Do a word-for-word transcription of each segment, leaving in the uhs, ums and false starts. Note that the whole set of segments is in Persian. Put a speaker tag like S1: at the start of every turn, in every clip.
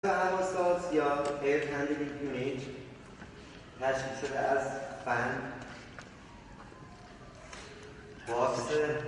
S1: هواساز یا ایر هندلینگ یونیت تشکیل شده از فن، باکس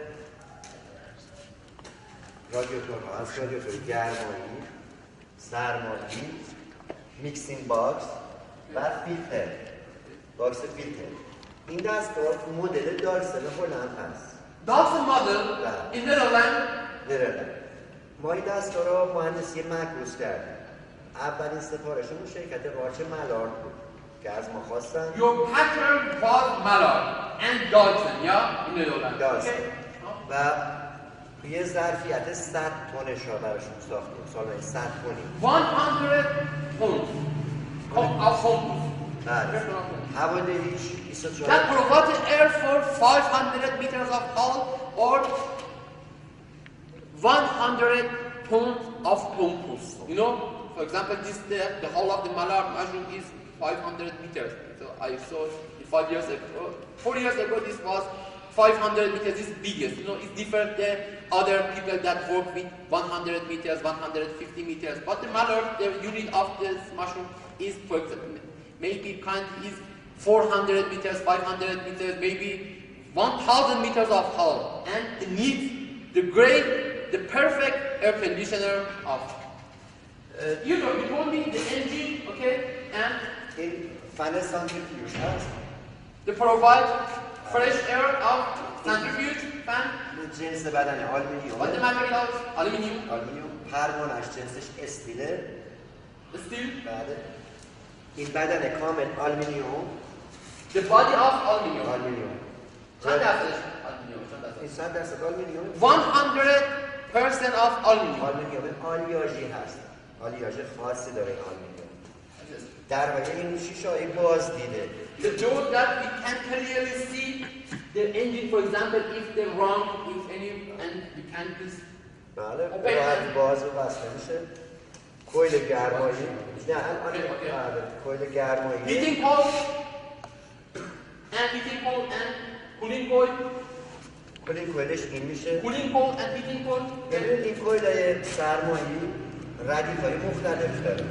S1: رادیاتورها از رادیاتور گرمایی، سرمایی، میکسینگ باکس و فیلتر، باکس فیلتر. این دستگاه مدل دارسن هلند هست.
S2: Dawson model in Netherlands.
S1: Netherlands. ما این دستگاه را مهندسی مکروس کردیم. اولین سفارشمون شرکت قارچ ملارد بود که از ما خواستن.
S2: Your pattern was Mallard and Dawson, yeah, in Netherlands.
S1: دارسن.
S2: Okay.
S1: و یه ظرفیت صد تنش را براشون ساختیم. سالانه صد تنی.
S2: one hundred tons of tons.
S1: بله. هوادهیش بیست و چهار.
S2: That provided air for five hundred meters of hull or one hundred tons of pumps. You know, for example, this the, the hull of the Mallard machine is five hundred meters. So I saw it five years ago. Four years ago, this was five hundred meters. Is biggest. You know, it's different than other people that work with one hundred meters, one hundred fifty meters. But the Mallard, the unit of this machine is, for example, maybe kind is four hundred meters, five hundred meters, maybe one thousand meters of hull, and it needs the great, the perfect air conditioner of. Uh, you know, you told me the engine, okay, and
S1: این فن سانتریفیوژ هست.
S2: they provide fresh air of centrifuge fan.
S1: جنس بدن آلومینیوم.
S2: What the materials? Aluminium.
S1: آلومینیوم. پروانش جنسش استیله.
S2: Steel.
S1: بله. این بدن کامل آلومینیوم.
S2: The body of aluminium.
S1: آلومینیوم.
S2: چند درصدش aluminium؟ چند درصد؟
S1: این صد درصد آلومینیوم.
S2: one hundred percent of aluminium.
S1: آلومینیوم آلیاژی هست. آلیاژ خاصی داره آلومینیوم. در واقع این شیشه‌های باز دیده.
S2: The door that we can clearly see the engine, for example, if the wrong, if any, and we can just
S1: بله. راحت باز و بسته میشه. کویل گرمایی. نه الان بله. کویل گرمایی.
S2: heating pole and heating pole and cooling coil.
S1: کولینگ کویلش این میشه.
S2: Cooling pole and heating pole.
S1: ببینید این کویل‌های سرمایی ردیف‌های مختلف داره.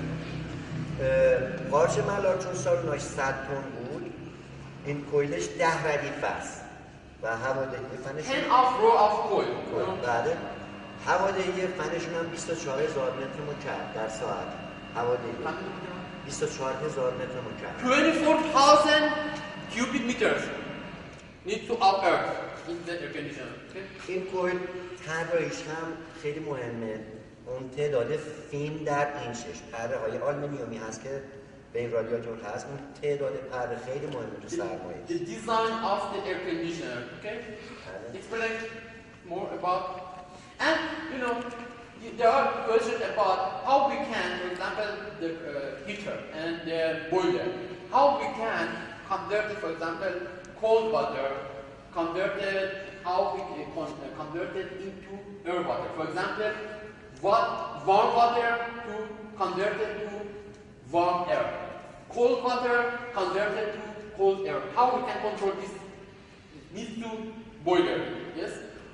S1: قارچ ملارد چون سالوناش صد تن بود، این کویلش ده ردیف است و هوادهی فنش
S2: ten of row of coil.
S1: بله. هوادهی فنشون هم بیست و چهار هزار متر مکعب در ساعت. هوادهی بیست و چهار هزار متر مکعب.
S2: twenty-four thousand cubic meters need to up earth in the air conditioner. Okay?
S1: این کویل طراحیش هم خیلی مهمه. اون تعداد فین در اینچش پره های آلومینیومی هست که به این رادیاتور هست. اون تعداد پره خیلی مهمه تو سرمایه.
S2: The design of the air conditioner. Okay? Explain more about. And you know, there are questions about how we can, for example, the uh, heater and the boiler. How we can convert, for example, cold water, converted how we uh, con uh, convert it into air water. For example, what warm water to convert it to warm air. Cold water converted to cold air. How we can control this? Needs to boiler. Yes.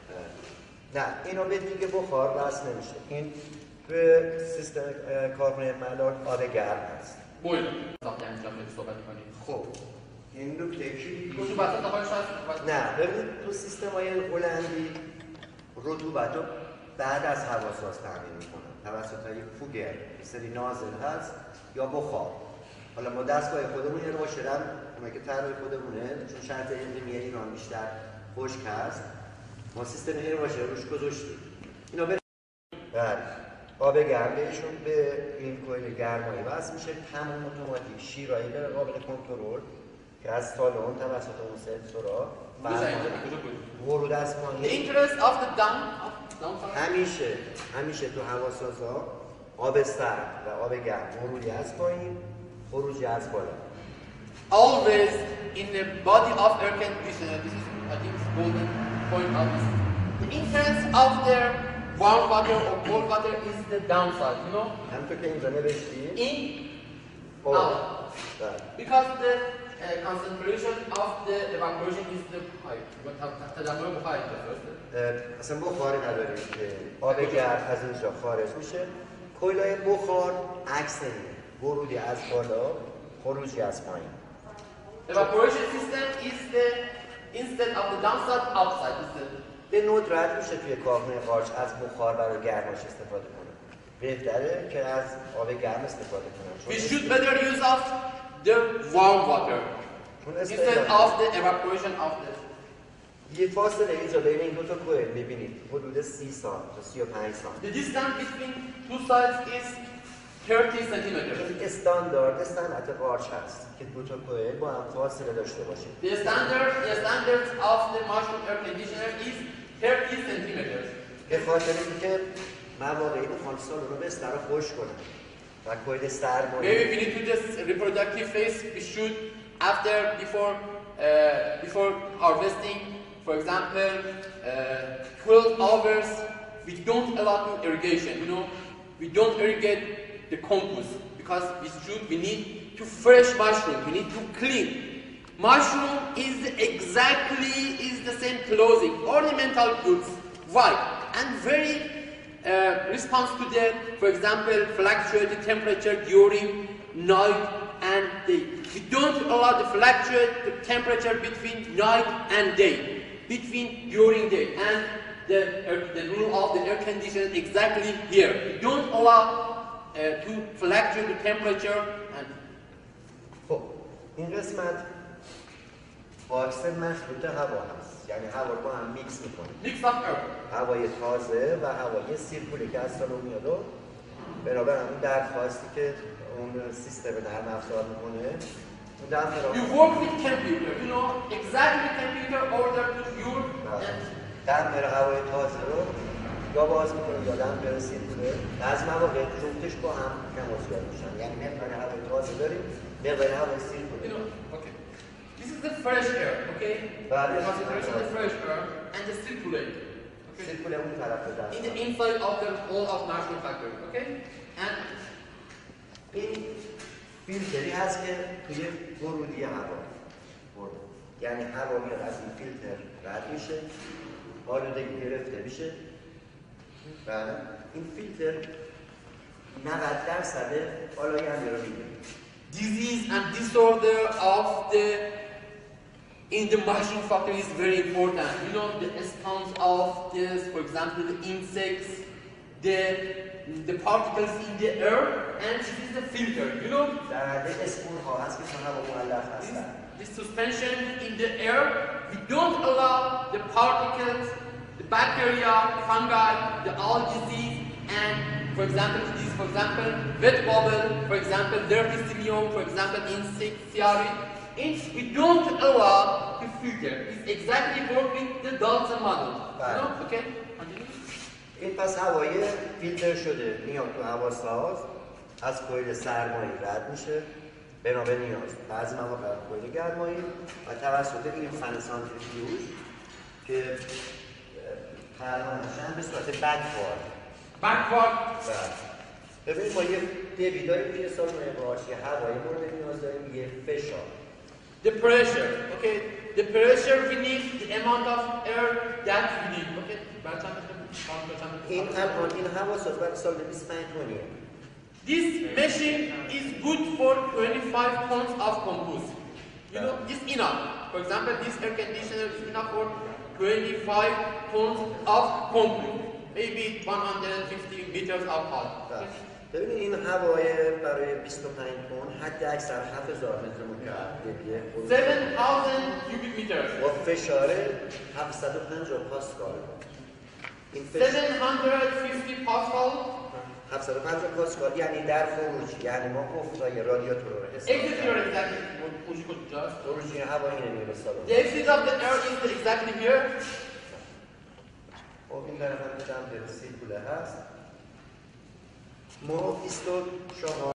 S1: نه اینو به دیگه بخار وصل نمیشه. این به سیستم کارخونه ملارد آب گرم هست.
S2: بویلر. وقتی انجام بدید صحبت کنید.
S1: خب این نکته کلیدی.
S2: رطوبت داخلش هست؟
S1: نه ببینید تو سیستم‌های هلندی رطوبت رو بعد از هواساز تامین میکنن توسط یک فوگر، سری نازل هست یا بخار. حالا ما دستگاه خودمون یه روشرم اونایی که طراح خودمونه چون شرط اقلیمی ایران بیشتر خشک هست ما سیستم این روشر روش گذاشتیم. اینا به بعد آب گرم بهشون به این کویل گرمایی وصل میشه. تمام اتوماتیک شیرایی داره قابل کنترل که از سالن توسط اون سنسورها ورود از پایین.
S2: The interest of the down of
S1: همیشه همیشه تو هواسازها آب سرد و آب گرم ورودی از پایین خروجی از بالا.
S2: Always in the body of air conditioner. This is I think golden point of this. The interest of the warm water or cold water is the downside. You know.
S1: همونطور که اینجا نوشتیم
S2: In
S1: out.
S2: out. Because the uh, concentration of the evaporation is the high. تجمع بخار اینجا درسته؟
S1: اصلا بخاری نداریم که آب گرم از اینجا خارج میشه کویلای بخار عکس اینه، ورودی از بالا، خروجی از پایین.
S2: Evaporation system is the instead of the downside, upside. Is the
S1: به ندرت میشه توی کارخونه قارچ از بخار برای گرمایش استفاده کنه. بهتره که از آب گرم استفاده کنن.
S2: We should better use of the warm water instead of the evaporation of the.
S1: یه فاصله اینجا بین این دو تا کویل می‌بینید حدود سی سانتی تا سی و پنج سانتی.
S2: The distance between two sides is thirty centimeters.
S1: این استاندارد صنعت قارچ هست که دو تا کویل با هم فاصله داشته باشه.
S2: The standard, the standard of the mushroom air conditioner is thirty centimeters.
S1: به خاطر اینکه مواقعی میخوان سالن رو بستر رو خوش کنن و کویل سرمایه.
S2: Maybe we need to just reproductive phase. We should after before uh, before harvesting, for example, uh, twelve hours. We don't allow to irrigation. You know, we don't irrigate the compost because we should. We need to fresh mushroom. We need to clean. Mushroom is exactly is the same clothing, ornamental goods, white and very uh, response to the, for example, fluctuated temperature during night and day. We don't allow the fluctuate the temperature between night and day, between during day, and the air, the rule of the air conditioner exactly here. We don't allow uh, to fluctuate the temperature and.
S1: خب این قسمت باکس مخلوط هوا هست، یعنی هوا رو با هم میکس میکنه.
S2: Mix of air.
S1: هوای تازه و هوای سیرکولی که از سالن میاد و بنابراین اون درخواستی که اون سیستم نرم افزار میکنه اون درخواست
S2: You work with computer, you know exactly computer order to your and
S1: دمپر هوای تازه رو یا باز میکنه یا دمپر سیرکوله. از مواقع جفتش با هم نمازیاد میشن، یعنی مقدار هوای تازه داریم مقدار هوای
S2: you
S1: سیرکوله.
S2: know okay. This is the fresh air, okay?
S1: Right.
S2: The concentration of the fresh air and the circulate. Okay.
S1: سیرکوله اون طرف دارم.
S2: In the inside of the whole of mushroom factory, okay? And
S1: این فیلتری هست که توی ورودی هوا برده، یعنی هوا میاد از این فیلتر رد میشه، آلودگی گرفته میشه. بله این فیلتر نود درصد آلاینده رو میگیره.
S2: disease and disorder of the in the mushroom factory is very important. You know the response of this, for example, the insects, the the particles in the air, and this is the filter. You know.
S1: در حد اسپور ها هست که هوا معلق هستن.
S2: This suspension in the air, we don't allow the particles, the bacteria, fungi, the all disease, and for example, this, for example, wet bubble, for example, dirty simium, for example, insect theory. It's, we don't allow to filter. It's exactly work with the Dalton model. You know? Okay? Continue.
S1: این پس هوای فیلتر شده میاد تو هواساز از کویل سرمایی رد میشه بنا به نیاز. بعضی مواقع کویل گرمایی و توسط این فن سانتریفیوژ که پرمانشن به صورت بکوارد.
S2: Backward.
S1: ببینید ما یه دیوید داریم توی سالن قارچ که هوای مورد نیاز داریم، یه فشار.
S2: The pressure, okay? The pressure we need, the amount of air that we need, okay?
S1: این الان این هواساز برای سال بیست و پنج تونیه.
S2: This machine is good for twenty-five tons of compost. You know, it's enough. For example, this air conditioner is enough for twenty-five tons of compost. Maybe one hundred fifty meters of hot.
S1: ببینید این هوای برای بیست و پنج تن حد اکثر هفت هزار متر مکعبیه.
S2: seven thousand cubic meters.
S1: با فشار هفتصد و پنجاه پاسکال. این فشار
S2: seven hundred fifty pascal.
S1: هفتصد و پنجاه پاسکال یعنی در خروجی، یعنی ما گفتای رادیاتور رو حساب
S2: Exit here exactly.
S1: خروجی هوا اینه میره به سالن.
S2: The exit of the air is exactly here.
S1: خب این در هم دمپر سیرکوله هست. ما بیست و چهار